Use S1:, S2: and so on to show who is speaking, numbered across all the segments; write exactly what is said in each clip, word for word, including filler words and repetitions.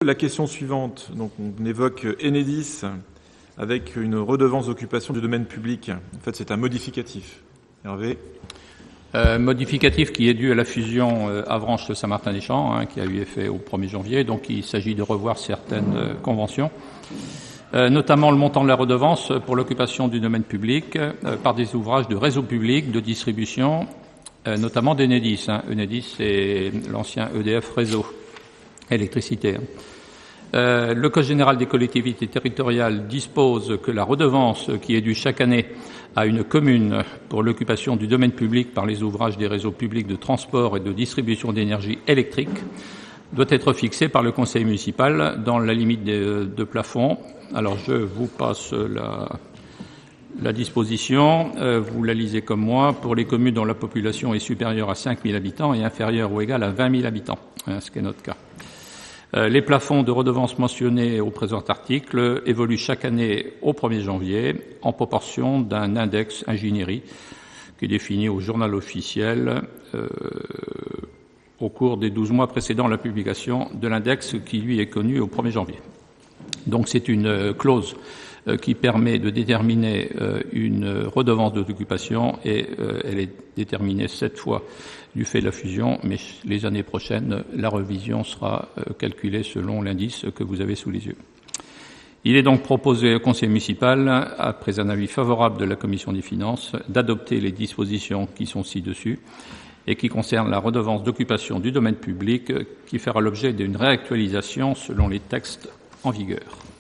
S1: La question suivante, donc on évoque Enedis avec une redevance d'occupation du domaine public. En fait, c'est un modificatif. Hervé.
S2: Euh, modificatif qui est dû à la fusion euh, Avranches-Saint-Martin-des-Champs, hein, qui a eu effet au premier janvier. Donc, il s'agit de revoir certaines euh, conventions, euh, notamment le montant de la redevance pour l'occupation du domaine public euh, par des ouvrages de réseau public, de distribution, euh, notamment d'Enedis. Hein. Enedis, c'est l'ancien E D F Réseau électricité. Hein. Euh, le Code général des collectivités territoriales dispose que la redevance qui est due chaque année à une commune pour l'occupation du domaine public par les ouvrages des réseaux publics de transport et de distribution d'énergie électrique doit être fixée par le conseil municipal dans la limite de, de plafond. Alors je vous passe la, la disposition, euh, vous la lisez comme moi, pour les communes dont la population est supérieure à cinq mille habitants et inférieure ou égale à vingt mille habitants, hein, ce qui est notre cas. Les plafonds de redevance mentionnés au présent article évoluent chaque année au premier janvier en proportion d'un index ingénierie qui est défini au journal officiel euh, au cours des douze mois précédant la publication de l'index qui, lui, est connu au premier janvier. Donc c'est une clause euh, qui permet de déterminer euh, une redevance d'occupation et euh, elle est déterminée sept fois du fait de la fusion, mais les années prochaines, la révision sera calculée selon l'indice que vous avez sous les yeux. Il est donc proposé au conseil municipal, après un avis favorable de la commission des finances, d'adopter les dispositions qui sont ci-dessus et qui concernent la redevance d'occupation du domaine public qui fera l'objet d'une réactualisation selon les textes en vigueur.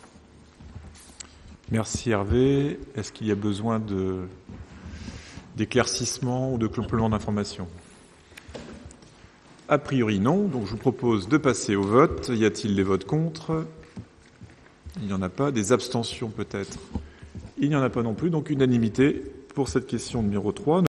S1: Merci Hervé. Est-ce qu'il y a besoin de, d'éclaircissement ou de complément d'information ? A priori, non. Donc, je vous propose de passer au vote. Y a-t-il des votes contre ? Il n'y en a pas. Des abstentions, peut-être ? Il n'y en a pas non plus. Donc, unanimité pour cette question numéro trois.